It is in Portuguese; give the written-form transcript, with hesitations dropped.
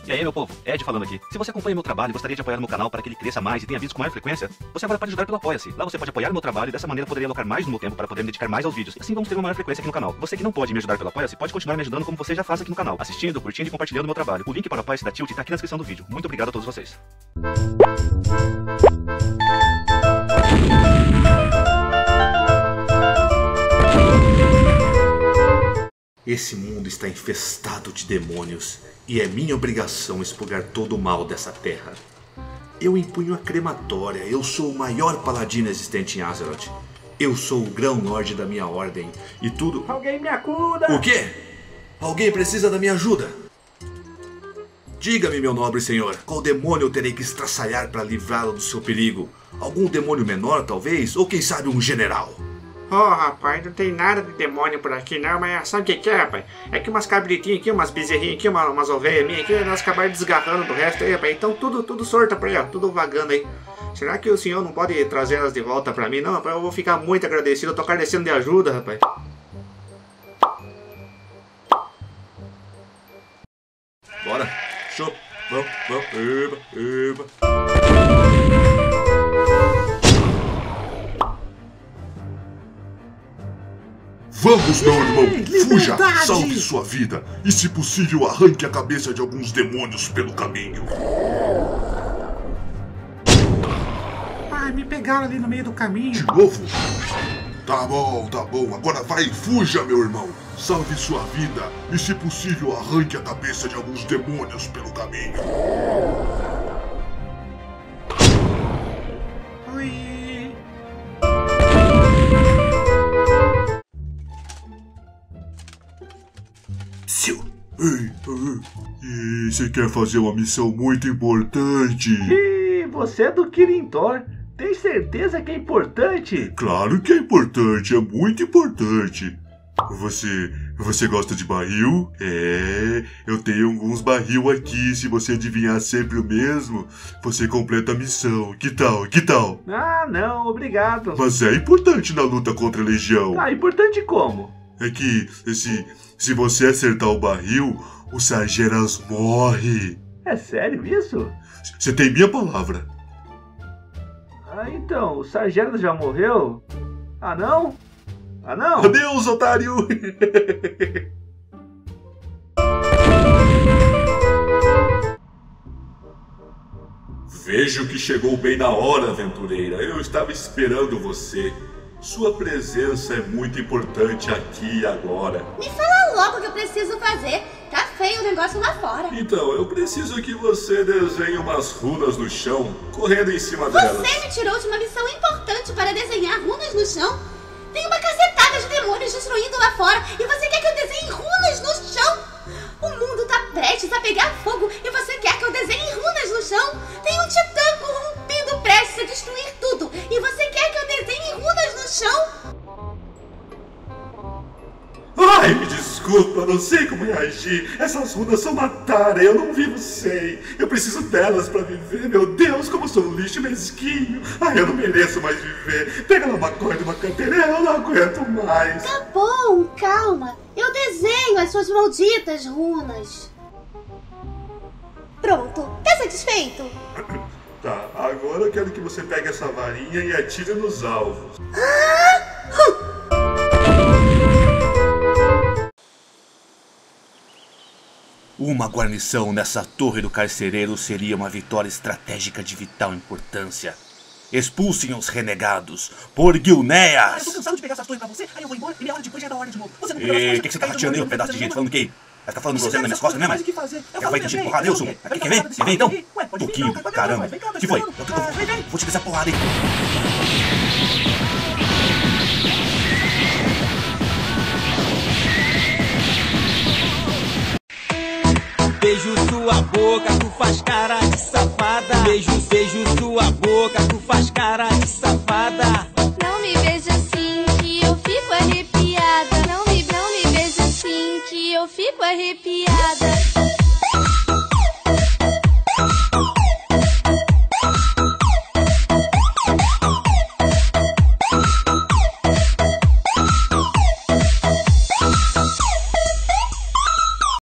E aí, meu povo, Ed falando aqui. Se você acompanha meu trabalho e gostaria de apoiar o meu canal para que ele cresça mais e tenha vídeos com maior frequência, você agora pode ajudar pelo Apoia-se. Lá você pode apoiar o meu trabalho e dessa maneira poderia alocar mais no meu tempo para poder me dedicar mais aos vídeos. E assim vamos ter uma maior frequência aqui no canal. Você que não pode me ajudar pelo Apoia-se, pode continuar me ajudando como você já faz aqui no canal, assistindo, curtindo e compartilhando o meu trabalho. O link para o Apoia-se da Tilt tá aqui na descrição do vídeo. Muito obrigado a todos vocês. Esse mundo está infestado de demônios e é minha obrigação expurgar todo o mal dessa terra. Eu empunho a crematória, eu sou o maior paladino existente em Azeroth. Eu sou o grão-lorde da minha ordem e tudo... Alguém me acuda! O quê? Alguém precisa da minha ajuda? Diga-me, meu nobre senhor, qual demônio eu terei que estraçalhar para livrá-lo do seu perigo? Algum demônio menor, talvez? Ou quem sabe um general? Oh, rapaz, não tem nada de demônio por aqui não, mas sabe o que é, rapaz? É que umas cabritinhas aqui, umas bezerrinhas aqui, umas ovelhas minhas aqui, elas acabaram desgarrando do resto aí, rapaz. Então tudo sorta pra aí, ó, tudo vagando aí. Será que o senhor não pode trazer elas de volta pra mim? Não, rapaz, eu vou ficar muito agradecido, eu tô carecendo de ajuda, rapaz. Bora, show, vamos, eba. Vamos, meu irmão, fuja, salve sua vida e, se possível, arranque a cabeça de alguns demônios pelo caminho. Ai, me pegaram ali no meio do caminho. De novo? Tá bom, agora vai, fuja, meu irmão. Salve sua vida e, se possível, arranque a cabeça de alguns demônios pelo caminho. Ui. E você quer fazer uma missão muito importante? E você é do Kirin Tor. Tem certeza que é importante? Claro que é importante, é muito importante. Você gosta de barril? É, eu tenho alguns barril aqui. Se você adivinhar sempre o mesmo, você completa a missão. Que tal? Ah, não, obrigado. Mas é importante na luta contra a Legião. Ah, importante como? É que se você acertar o barril, o Sargeras morre. É sério isso? Você tem minha palavra. Ah, então, o Sargeras já morreu? Ah, não? Adeus, otário! Vejo que chegou bem na hora, aventureira. Eu estava esperando você. Sua presença é muito importante aqui e agora. Me fala logo o que eu preciso fazer. Tá feio o negócio lá fora. Então, eu preciso que você desenhe umas runas no chão, correndo em cima delas. Você me tirou de uma missão importante para desenhar runas no chão? Tem uma cacetada de demônios destruindo lá fora e você quer que eu desenhe runas no chão? O mundo tá prestes a pegar fogo e você quer que eu desenhe runas no chão? Tem um titã corrompido prestes a destruir tudo e você quer que eu desenhe runas no chão? Ai, me desculpa, não sei como reagir. Essas runas são uma tara, eu não vivo sem. Eu preciso delas pra viver. Meu Deus, como eu sou um lixo mesquinho. Ai, eu não mereço mais viver. Pega lá uma corda e uma canteira, eu não aguento mais. Tá bom, calma. Eu desenho as suas malditas runas. Pronto, tá satisfeito? Tá, agora eu quero que você pegue essa varinha e atire nos alvos. Uma guarnição nessa torre do carcereiro seria uma vitória estratégica de vital importância. Expulsem os renegados por Gilneas! Eu tô cansado de pegar essas torres pra você, aí eu vou embora e meia hora depois já é da hora de novo. Você não E o que você tá rateando aí, um pedaço de gente? Falando o quê? Vai ficar falando groselha nas minhas costas, né, mais? Vai te encher porrada, Wilson? Quer ver? Quer ver então? Pouquinho, caramba. O que foi? Vou te dar essa porrada aí. Beijo sua boca, tu faz cara de safada. Beijo sua boca, tu faz cara de safada. Não me beija assim que eu fico arrepiada. Não me beija assim que eu fico arrepiada.